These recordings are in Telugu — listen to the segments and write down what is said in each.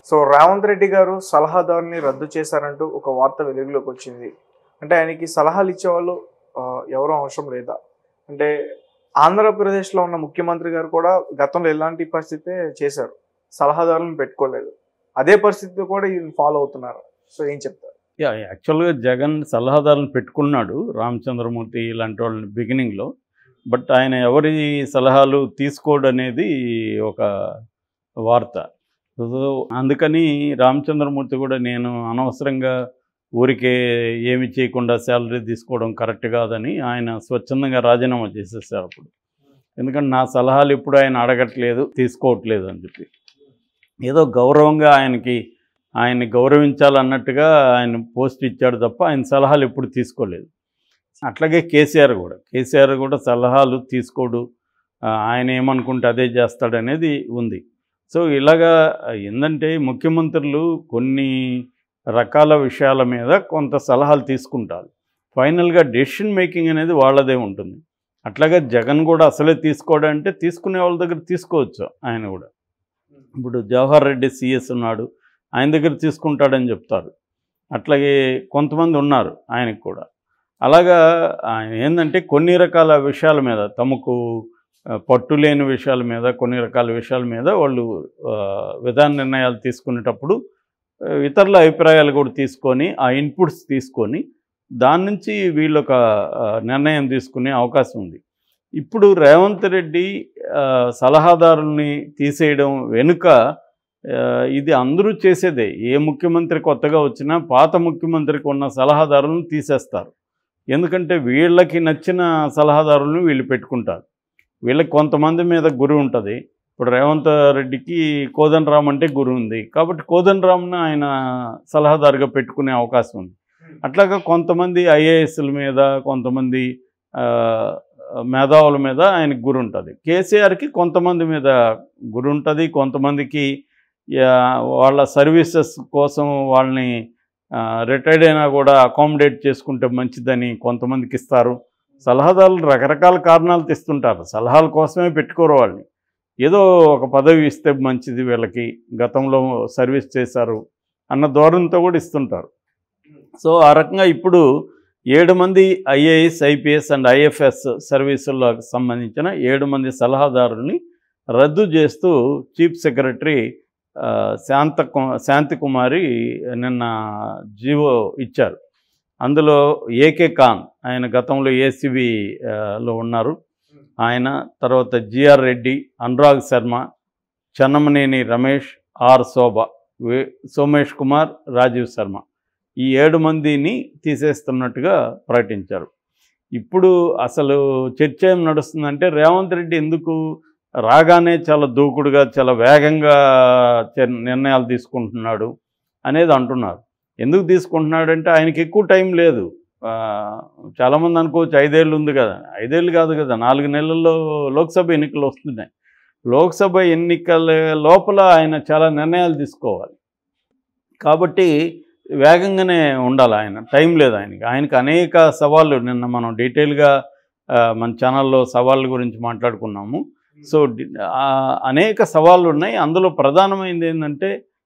సో రేవంత్ రెడ్డి గారు సలహాదారుని రద్దు చేశారంటూ ఒక వార్త వెలుగులోకి వచ్చింది. అంటే ఆయనకి సలహాలు ఇచ్చేవాళ్ళు ఎవరూ అవసరం లేదా? అంటే ఆంధ్రప్రదేశ్లో ఉన్న ముఖ్యమంత్రి గారు కూడా గతంలో ఎలాంటి పరిస్థితే చేశారు, సలహాదారులను పెట్టుకోలేదు. అదే పరిస్థితి కూడా ఈయన ఫాలో అవుతున్నారు. సో ఏం చెప్తారు? యాక్చువల్గా జగన్ సలహాదారులను పెట్టుకున్నాడు, రామచంద్రమూర్తి ఇలాంటి వాళ్ళని బిగినింగ్లో. బట్ ఆయన ఎవరి సలహాలు తీసుకోడు అనేది ఒక వార్త. సో అందుకని రామచంద్రమూర్తి కూడా నేను అనవసరంగా ఊరికే ఏమి చేయకుండా శాలరీ తీసుకోవడం కరెక్ట్ కాదని ఆయన స్వచ్ఛందంగా రాజీనామా చేసేసారు అప్పుడు. ఎందుకంటే నా సలహాలు ఇప్పుడు ఆయన అడగట్లేదు, తీసుకోవట్లేదు అని చెప్పి ఏదో గౌరవంగా ఆయన్ని గౌరవించాలన్నట్టుగా ఆయన పోస్ట్ ఇచ్చాడు తప్ప ఆయన సలహాలు ఎప్పుడు తీసుకోలేదు. అట్లాగే కేసీఆర్ కూడా సలహాలు తీసుకోడు, ఆయన ఏమనుకుంటే అదే చేస్తాడనేది ఉంది. సో ఇలాగా ఏంటంటే ముఖ్యమంత్రులు కొన్ని రకాల విషయాల మీద కొంత సలహాలు తీసుకుంటారు, ఫైనల్గా డెసిషన్ మేకింగ్ అనేది వాళ్ళదే ఉంటుంది. అట్లాగే జగన్ కూడా అసలే తీసుకోడంటే తీసుకునే వాళ్ళ దగ్గర తీసుకోవచ్చు. ఆయన కూడా ఇప్పుడు జవహర్ రెడ్డి సిఎస్ ఉన్నాడు, ఆయన దగ్గర తీసుకుంటాడని చెప్తారు. అట్లాగే కొంతమంది ఉన్నారు ఆయనకు కూడా. అలాగా ఆయన ఏంటంటే కొన్ని రకాల విషయాల మీద తమకు పట్టులేని విషయాల మీద, కొన్ని రకాల విషయాల మీద వాళ్ళు విధాన నిర్ణయాలు తీసుకునేటప్పుడు ఇతరుల అభిప్రాయాలు కూడా తీసుకొని ఆ ఇన్పుట్స్ తీసుకొని దాని నుంచి వీళ్ళు ఒక నిర్ణయం తీసుకునే అవకాశం ఉంది. ఇప్పుడు రేవంత్ రెడ్డి సలహాదారుల్ని తీసేయడం వెనుక ఇది అందరూ చేసేదే. ఏ ముఖ్యమంత్రి కొత్తగా వచ్చినా పాత ముఖ్యమంత్రికి ఉన్న సలహాదారులను తీసేస్తారు. ఎందుకంటే వీళ్ళకి నచ్చిన సలహాదారులను వీళ్ళు పెట్టుకుంటారు. వీళ్ళకి కొంతమంది మీద గురి ఉంటుంది. ఇప్పుడు రేవంత్ రెడ్డికి కోదండరామ్ అంటే గురి ఉంది కాబట్టి కోదండరామ్ను ఆయన సలహాదారుగా పెట్టుకునే అవకాశం ఉంది. అట్లాగా కొంతమంది ఐఏఎస్ల మీద, కొంతమంది మేధావుల మీద ఆయనకు గురి ఉంటుంది. కేసీఆర్కి కొంతమంది మీద గురి ఉంటుంది, కొంతమందికి వాళ్ళ సర్వీసెస్ కోసం వాళ్ళని రిటైర్డ్ అయినా కూడా అకామిడేట్ చేసుకుంటే మంచిదని కొంతమందికి ఇస్తారు. సలహాదారులు రకరకాల కారణాలు తెస్తుంటారు, సలహాల కోసమే పెట్టుకోరు వాళ్ళని. ఏదో ఒక పదవి ఇస్తే మంచిది, వీళ్ళకి గతంలో సర్వీస్ చేశారు అన్న ధోరణితో కూడా ఇస్తుంటారు. సో ఆ రకంగా ఇప్పుడు 7 మంది ఐఏఎస్, ఐపీఎస్ అండ్ ఐఎఫ్ఎస్ సర్వీసులకు సంబంధించిన 7 మంది సలహాదారుల్ని రద్దు చేస్తూ చీఫ్ సెక్రటరీ శాంతికుమారి నిన్న జీవో ఇచ్చారు. అందులో ఏకే ఖాన్, ఆయన గతంలో ఏసీబీలో ఉన్నారు ఆయన, తర్వాత జిఆర్ రెడ్డి, అనురాగ్ శర్మ, చెన్నమనేని రమేష్, ఆర్ శోభ, సోమేష్ కుమార్, రాజీవ్ శర్మ, ఈ 7 మందిని తీసేస్తున్నట్టుగా ప్రకటించారు. ఇప్పుడు అసలు చర్చ ఏం నడుస్తుందంటే రేవంత్ రెడ్డి ఎందుకు రాగానే చాలా దూకుడుగా, చాలా వేగంగా నిర్ణయాలు తీసుకుంటున్నాడు అనేది అంటున్నారు. ఎందుకు తీసుకుంటున్నాడంటే ఆయనకి ఎక్కువ టైం లేదు. చాలామంది అనుకోవచ్చు 5 ఏళ్ళు ఉంది కదా. 5 ఏళ్ళు కాదు కదా, 4 నెలల్లో లోక్సభ ఎన్నికలు వస్తున్నాయి. లోక్సభ ఎన్నికల లోపల ఆయన చాలా నిర్ణయాలు తీసుకోవాలి కాబట్టి వేగంగానే ఉండాలి. ఆయన టైం లేదు ఆయనకి అనేక సవాళ్ళు. నిన్న మనం డీటెయిల్గా మన ఛానల్లో సవాళ్ళ గురించి మాట్లాడుకున్నాము. సో అనేక సవాళ్ళు ఉన్నాయి. అందులో ప్రధానమైనది ఏంటంటే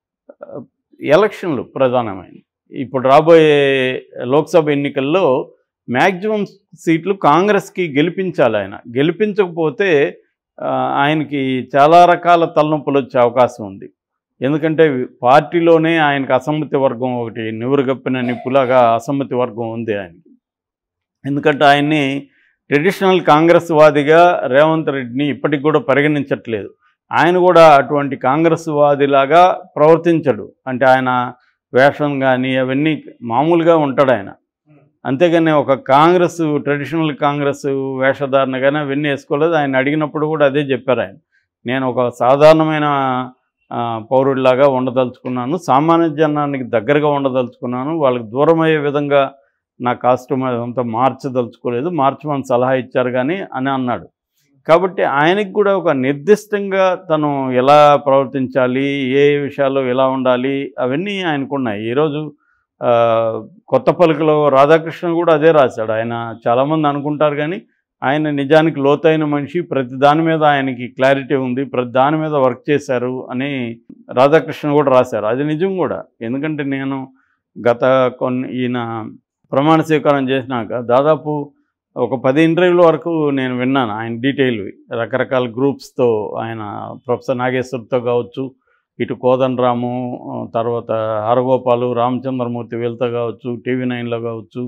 ఎలక్షన్లు ప్రధానమైనవి. ఇప్పుడు రాబోయే లోక్సభ ఎన్నికల్లో మ్యాక్సిమం సీట్లు కాంగ్రెస్కి గెలిపించాలి. ఆయన గెలిపించకపోతే ఆయనకి చాలా రకాల తలనొప్పులు వచ్చే అవకాశం ఉంది. ఎందుకంటే పార్టీలోనే ఆయనకు అసమ్మతి వర్గం ఒకటి నివురుగప్పిన నిప్పులాగా అసమ్మతి వర్గం ఉంది ఆయనకి. ఎందుకంటే ఆయన్ని ట్రెడిషనల్ కాంగ్రెస్ వాదిగా రేవంత్ రెడ్డిని ఇప్పటికి కూడా పరిగణించట్లేదు. ఆయన కూడా అటువంటి కాంగ్రెస్ వాదిలాగా ప్రవర్తించడు. అంటే ఆయన వేషం కానీ అవన్నీ మామూలుగా ఉంటాడు ఆయన. అంతేగాని ఒక ట్రెడిషనల్ కాంగ్రెస్ వేషధారణ కానీ అవన్నీ వేసుకోలేదు. ఆయన అడిగినప్పుడు కూడా అదే చెప్పారు ఆయన. నేను ఒక సాధారణమైన పౌరుడిలాగా ఉండదలుచుకున్నాను, సామాన్య జనానికి దగ్గరగా ఉండదలుచుకున్నాను, వాళ్ళకి దూరమయ్యే విధంగా నా కాస్ట్యూమ్ అదంతా మార్చదలుచుకోలేదు, మార్చమని సలహా ఇచ్చారు కానీ అని అన్నాడు. కాబట్టి ఆయనకి కూడా ఒక నిర్దిష్టంగా తను ఎలా ప్రవర్తించాలి, ఏ విషయాల్లో ఎలా ఉండాలి అవన్నీ ఆయనకున్నాయి. ఈరోజు కొత్త పలుకులో రాధాకృష్ణ కూడా అదే రాశాడు. ఆయన చాలామంది అనుకుంటారు కానీ ఆయన నిజానికి లోతైన మనిషి, ప్రతి దాని మీద ఆయనకి క్లారిటీ ఉంది, ప్రతి దాని మీద వర్క్ చేశారు అని రాధాకృష్ణ కూడా రాశారు. అది నిజం కూడా. ఎందుకంటే నేను గత ఈయన ప్రమాణ స్వీకారం చేసినాక దాదాపు ఒక 10 ఇంటర్వ్యూల వరకు నేను విన్నాను ఆయన డీటెయిల్వి. రకరకాల గ్రూప్స్తో ఆయన ప్రొఫెసర్ నాగేశ్వర్తో కావచ్చు, ఇటు కోదండరాము, తర్వాత హరగోపాలు, రామచంద్రమూర్తి వీళ్ళతో కావచ్చు, TV9లో కావచ్చు,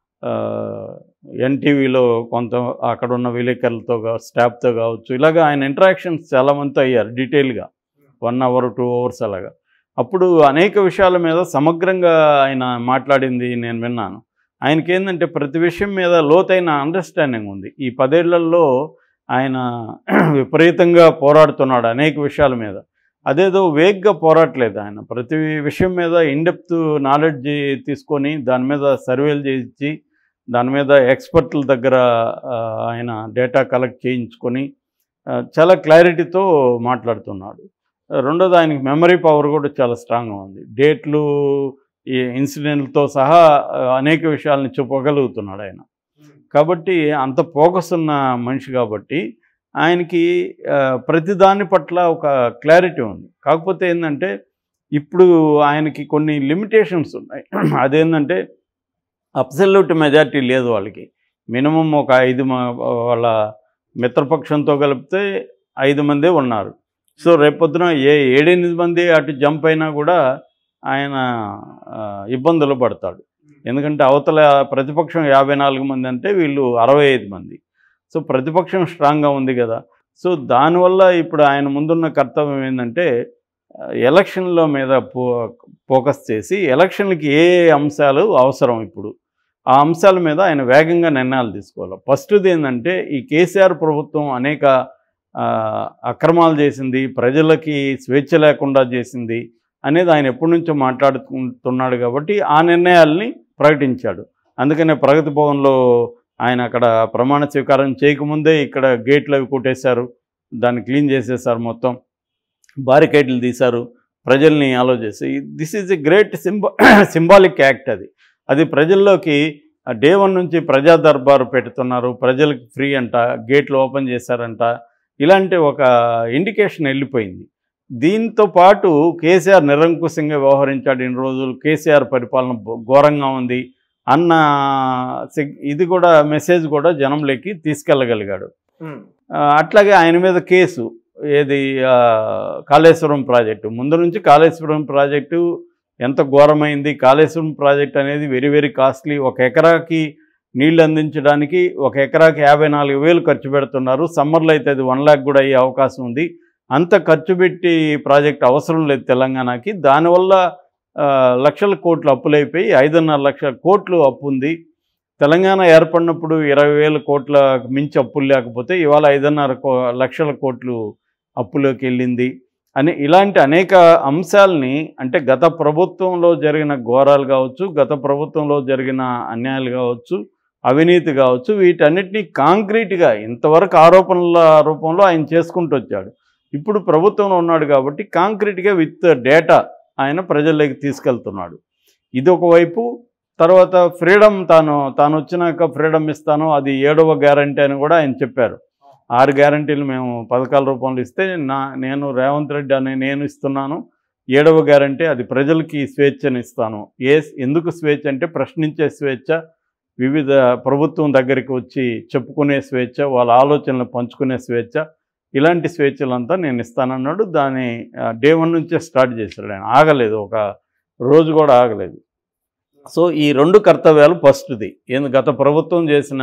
NTVలో కొంత అక్కడున్న విలేకరులతో స్టాఫ్తో కావచ్చు, ఇలాగా ఆయన ఇంటరాక్షన్స్ చాలామందితో అయ్యారు డీటెయిల్గా, 1 అవర్ 2 అవర్స్ అలాగా. అప్పుడు అనేక విషయాల మీద సమగ్రంగా ఆయన మాట్లాడింది నేను విన్నాను. ఆయనకి ఏంటంటే ప్రతి విషయం మీద లోతైన అండర్స్టాండింగ్ ఉంది. ఈ 10 ఏళ్లలో ఆయన విపరీతంగా పోరాడుతున్నాడు అనేక విషయాల మీద. అదేదో వేగ్గా పోరాడలేదు ఆయన. ప్రతి విషయం మీద ఇన్డెప్త్ నాలెడ్జ్ తీసుకొని దాని మీద సర్వేలు చేయించి దాని మీద ఎక్స్పర్ట్ల దగ్గర ఆయన డేటా కలెక్ట్ చేయించుకొని చాలా క్లారిటీతో మాట్లాడుతున్నాడు. రెండోది ఆయనకి మెమరీ పవర్ కూడా చాలా స్ట్రాంగ్గా ఉంది. డేట్లు, ఈ ఇన్సిడెంట్లతో సహా అనేక విషయాలను చెప్పగలుగుతున్నాడు ఆయన. కాబట్టి అంత ఫోకస్ ఉన్న మనిషి కాబట్టి ఆయనకి ప్రతి దాని పట్ల ఒక క్లారిటీ ఉంది. కాకపోతే ఏంటంటే ఇప్పుడు ఆయనకి కొన్ని లిమిటేషన్స్ ఉన్నాయి. అదేంటంటే అబ్సల్యూట్ మెజారిటీ లేదు వాళ్ళకి. మినిమం ఒక 5 వాళ్ళ మిత్రపక్షంతో కలిపితే 5 మందే ఉన్నారు. సో రేపొద్దున 7-8 మంది అటు జంప్ అయినా కూడా ఆయన ఇబ్బందులు పడతాడు. ఎందుకంటే అవతల ప్రతిపక్షం 54 మంది అంటే వీళ్ళు 65 మంది. సో ప్రతిపక్షం స్ట్రాంగ్గా ఉంది కదా. సో దానివల్ల ఇప్పుడు ఆయన ముందున్న కర్తవ్యం ఏంటంటే ఎలక్షన్ల మీద ఫోకస్ చేసి ఎలక్షన్లకి ఏ అంశాలు అవసరం ఇప్పుడు ఆ అంశాల మీద ఆయన వేగంగా నిర్ణయాలు తీసుకోవాలి. ఫస్ట్ది ఏంటంటే ఈ కేసీఆర్ ప్రభుత్వం అనేక అక్రమాలు చేసింది, ప్రజలకి స్వేచ్ఛ లేకుండా చేసింది అనేది ఆయన ఎప్పటి నుంచో మాట్లాడుతున్నాడు కాబట్టి ఆ నిర్ణయాల్ని ప్రకటించాడు. అందుకనే ప్రగతి భవన్లో ఆయన అక్కడ ప్రమాణ స్వీకారం చేయకముందే ఇక్కడ గేట్లు అవి కొట్టేశారు, దాన్ని క్లీన్ చేసేసారు, మొత్తం బారికేడ్లు తీశారు, ప్రజల్ని అలో చేసి. This is a great symbolic act. అది ప్రజల్లోకి డే 1 నుంచి ప్రజా దర్బారు పెడుతున్నారు, ప్రజలకు ఫ్రీ అంట, గేట్లు ఓపెన్ చేశారంట, ఇలాంటి ఒక ఇండికేషన్ వెళ్ళిపోయింది. దీంతో పాటు కేసీఆర్ నిరంకుశంగా వ్యవహరించాడు ఇన్ని రోజులు, కేసీఆర్ పరిపాలన ఘోరంగా ఉంది అన్న ఇది కూడా మెసేజ్ కూడా జనంలోకి తీసుకెళ్ళగలిగాడు. అట్లాగే ఆయన మీద కేసు ఏది కాళేశ్వరం ప్రాజెక్టు, ముందు నుంచి కాళేశ్వరం ప్రాజెక్టు ఎంత ఘోరమైంది, కాళేశ్వరం ప్రాజెక్ట్ అనేది వెరీ వెరీ కాస్ట్లీ. 1 ఎకరాకి నీళ్ళు అందించడానికి 1 ఎకరాకి 54,000 ఖర్చు పెడుతున్నారు. సమ్మర్లో అయితే అది 1 lakh కూడా అయ్యే అవకాశం ఉంది. అంత ఖర్చు పెట్టి ప్రాజెక్ట్ అవసరం లేదు తెలంగాణకి. దానివల్ల లక్షల కోట్లు అప్పులైపోయి 5.5 లక్షల కోట్లు అప్పు ఉంది. తెలంగాణ ఏర్పడినప్పుడు 20,000 కోట్ల మించి అప్పులు లేకపోతే ఇవాళ 5.5 లక్షల కోట్లు అప్పులోకి వెళ్ళింది అని ఇలాంటి అనేక అంశాలని, అంటే గత ప్రభుత్వంలో జరిగిన ఘోరాలు కావచ్చు, గత ప్రభుత్వంలో జరిగిన అన్యాయాలు కావచ్చు, అవినీతి కావచ్చు, వీటన్నిటినీ కాంక్రీట్గా ఇంతవరకు ఆరోపణల రూపంలో ఆయన చేసుకుంటూ వచ్చాడు. ఇప్పుడు ప్రభుత్వంలో ఉన్నాడు కాబట్టి కాంక్రీట్గా విత్ డేటా ఆయన ప్రజల్లోకి తీసుకెళ్తున్నాడు. ఇది ఒకవైపు. తర్వాత ఫ్రీడమ్, తాను వచ్చినాక ఫ్రీడమ్ ఇస్తాను, అది 7వ గ్యారంటీ అని కూడా ఆయన చెప్పారు. 6 గ్యారంటీలు మేము పథకాల రూపంలో ఇస్తే నేను రేవంత్ రెడ్డి అనే నేను ఇస్తున్నాను. 7వ గ్యారంటీ అది ప్రజలకి స్వేచ్ఛను ఇస్తాను. ఎందుకు స్వేచ్ఛ అంటే ప్రశ్నించే స్వేచ్ఛ, వివిధ ప్రభుత్వం దగ్గరికి వచ్చి చెప్పుకునే స్వేచ్ఛ, వాళ్ళ ఆలోచనలు పంచుకునే స్వేచ్ఛ, ఇలాంటి స్వేచ్ఛలంతా నేను ఇస్తానన్నాడు. దాన్ని డే 1 నుంచే స్టార్ట్ చేశాడు ఆయన. ఆగలేదు, ఒక రోజు కూడా ఆగలేదు. సో ఈ 2 కర్తవ్యాలు ఫస్ట్ది. గత ప్రభుత్వం చేసిన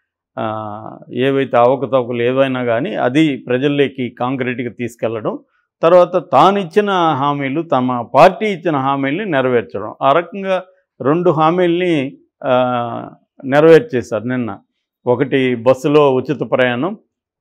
ఏవైతే అవకతవకలు ఏవైనా కానీ అది ప్రజల్లోకి కాంక్రీట్గా తీసుకెళ్ళడం, తర్వాత తాను ఇచ్చిన హామీలు, తమ పార్టీ ఇచ్చిన హామీల్ని నెరవేర్చడం. ఆ రకంగా 2 హామీల్ని నెరవేర్చేశారు నిన్న. ఒకటి బస్సులో ఉచిత ప్రయాణం,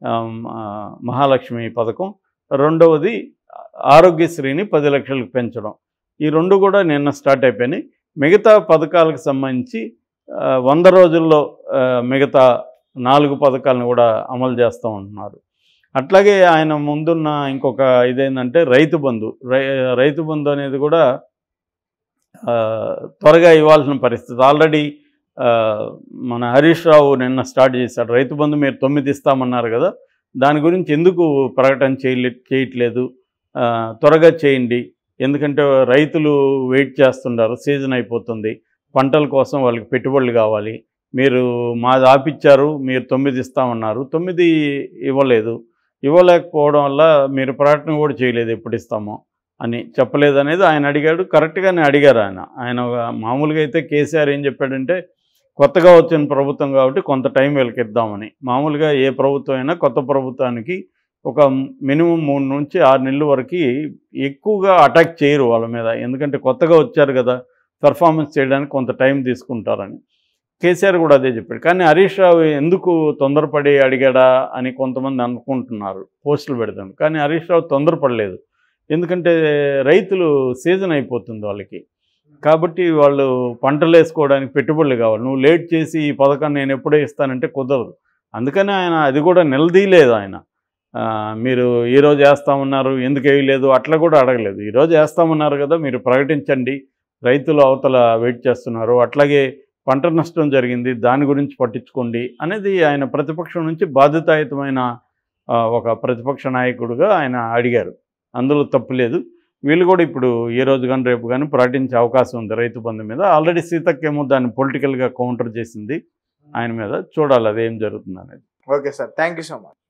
మహాలక్ష్మి పథకం, రెండవది ఆరోగ్యశ్రీని 10 లక్షలకు పెంచడం. ఈ 2 కూడా నిన్న స్టార్ట్ అయిపోయినాయి. మిగతా పథకాలకు సంబంధించి 100 రోజుల్లో మిగతా 4 పథకాలను కూడా అమలు చేస్తూ ఉంటున్నారు. అట్లాగే ఆయన ముందున్న ఇంకొక ఇదేంటంటే రైతు బంధు. రైతు బంధు అనేది కూడా త్వరగా ఇవ్వాల్సిన పరిస్థితి. ఆల్రెడీ మన హరీష్ రావు నిన్న స్టార్ట్ చేశాడు. రైతు బంధు మీరు 9 ఇస్తామన్నారు కదా, దాని గురించి ఎందుకు ప్రకటన చేయట్లేదు, త్వరగా చేయండి. ఎందుకంటే రైతులు వెయిట్ చేస్తున్నారు, సీజన్ అయిపోతుంది, పంటల కోసం వాళ్ళకి పెట్టుబడులు కావాలి. మీరు మాది ఆపిచ్చారు, మీరు 9 ఇస్తామన్నారు, 9 ఇవ్వలేదు. ఇవ్వలేకపోవడం వల్ల మీరు ప్రకటన కూడా చేయలేదు ఎప్పుడు ఇస్తామో అని చెప్పలేదనేది ఆయన అడిగాడు. కరెక్ట్గానే అడిగారు ఆయన మామూలుగా అయితే కేసీఆర్ ఏం చెప్పాడంటే, కొత్తగా వచ్చిన ప్రభుత్వం కాబట్టి కొంత టైం వీళ్ళకి ఇద్దామని. మామూలుగా ఏ ప్రభుత్వం అయినా కొత్త ప్రభుత్వానికి ఒక మినిమం 3 నుంచి 6 నెలల వరకు ఎక్కువగా అటాక్ చేయరు వాళ్ళ మీద. ఎందుకంటే కొత్తగా వచ్చారు కదా, పెర్ఫార్మెన్స్ చేయడానికి కొంత టైం తీసుకుంటారని. కేసీఆర్ కూడా అదే చెప్పాడు. కానీ హరీష్ రావు ఎందుకు తొందరపడి అడిగాడా అని కొంతమంది అనుకుంటున్నారు పోస్టులు పెడతాను. కానీ హరీష్ రావు తొందరపడలేదు. ఎందుకంటే రైతులు సీజన్ అయిపోతుంది వాళ్ళకి, కాబట్టి వాళ్ళు పంటలు వేసుకోవడానికి పెట్టుబడులు కావాలి. నువ్వు లేట్ చేసి ఈ పథకాన్ని నేను ఎప్పుడే ఇస్తానంటే కుదరదు. అందుకని ఆయన అది కూడా నిలదీయలేదు. ఆయన మీరు ఈరోజు వేస్తామన్నారు, ఎందుకు వేయలేదు అట్లా కూడా అడగలేదు. ఈరోజు వేస్తామన్నారు కదా, మీరు ప్రకటించండి, రైతులు అవతల వెయిట్ చేస్తున్నారు, అట్లాగే పంట నష్టం జరిగింది, దాని గురించి పట్టించుకోండి అనేది ఆయన ప్రతిపక్షం నుంచి బాధ్యతాయుతమైన ఒక ప్రతిపక్ష నాయకుడిగా ఆయన అడిగారు. అందులో తప్పులేదు. వీళ్ళు కూడా ఇప్పుడు ఈ రోజు కానీ రేపు కానీ ప్రకటించే అవకాశం ఉంది రైతు బంధు మీద. ఆల్రెడీ సీతక్కేమో దాన్ని పొలిటికల్గా కౌంటర్ చేసింది ఆయన మీద. చూడాలి అదేం జరుగుతుంది అనేది. Okay sir, thank you so much.